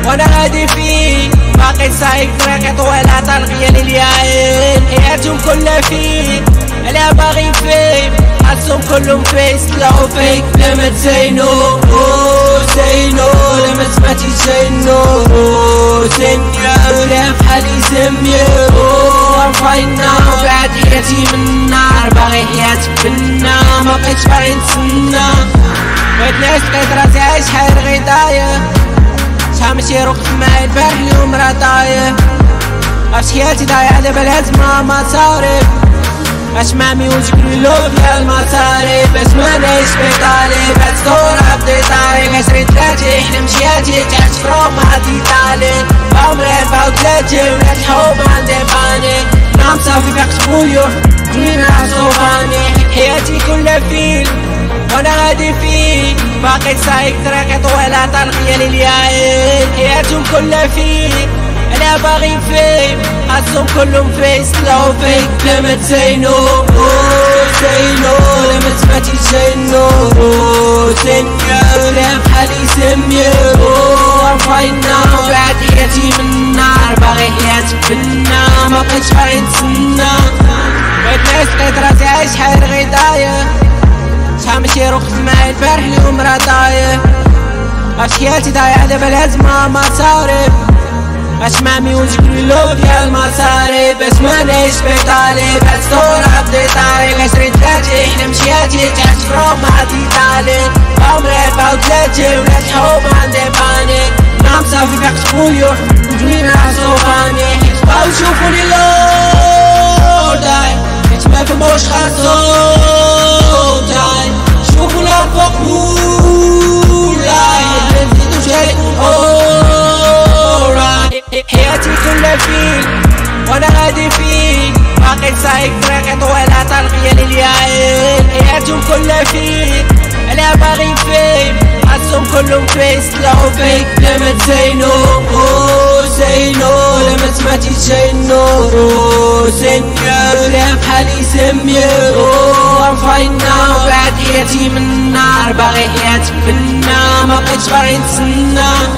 وانا غادي فيه باقي سايق طريقي طويلة طلقية للياين، حياتهم كلها فيه الا باغي فيه، حاسهم كلهم فيه سلاو فيك بلا ما تزينو زينو لما سمعتي زينو سنيا ولا بحالي سميو رفعنا وبعد حياتي من النار، باغي حياتي بالنا ما بقيتش باغي نتسنى، بغيت نعيش لقيت راسي عايش حال غداية، شحال من شي وقت معايا البارح اليوم راه طايح، عرفت حياتي ضايعة دابا الهزمة مصاريف، اش مامي وجبري لو فيها المصاريف، باش ما نعيش بطالي بعد صورة بدي طاري، عشرين ثلاثين حلم حياتي تحت فروق ما تيطالي، عمري 34 ولاد الحب عندي باني، نام صافي فيقت بويور جوينا صوفاني، حياتي كلها فيل وانا غادي فيه باقي سايق طريقي طويلة طلقية للياين، حياتهم كلها فيه انا باغي فيه، حاسهم كلهم فيه سلاو فيك بلا ما تزينو زينو لما سمعتي زينو سنيا ولا بحالي سميو رفعنا وبعد حياتي من النار، باغي حياتي بالنا ما بقيتش باغي نتسنى، بغيت نعيش لقيت راسي عايش حال غداية، شحال من شي وقت معايا البارح اليوم راه طايح، عرفت حياتي ضايعة دابا الهزمة مصاريف، اش مامي وجبري لو فيها المصاريف، باش ما نعيش بطالي بعد صورة بدي طاري، عشرين ثلاثين حلم حياتي تحت فروق ما تيطالي، عمري 34 ولاد الحب عندي باني، نام صافي فيقت بويور وجوينا صوفاني، حيت بغاو يشوفوني لور داي، حيت ما فهموش خاصهم شوفوا الفوق مولاي نزيدو شي حياتي كلها فيه وانا غادي فيه باقي سايق طريقي طويلة طلقية للياين، حياتهم كلها فيه انا باغي فيه، حاسهم كلهم فيه سلاو فيك بلا ما تزينو زينو لما سمعتي زينو سنيا ولا بحالي سميو رفعنا وبعد حياتي من النار، باغي حياتي بالنا ما بقيتش باغي نتسنى.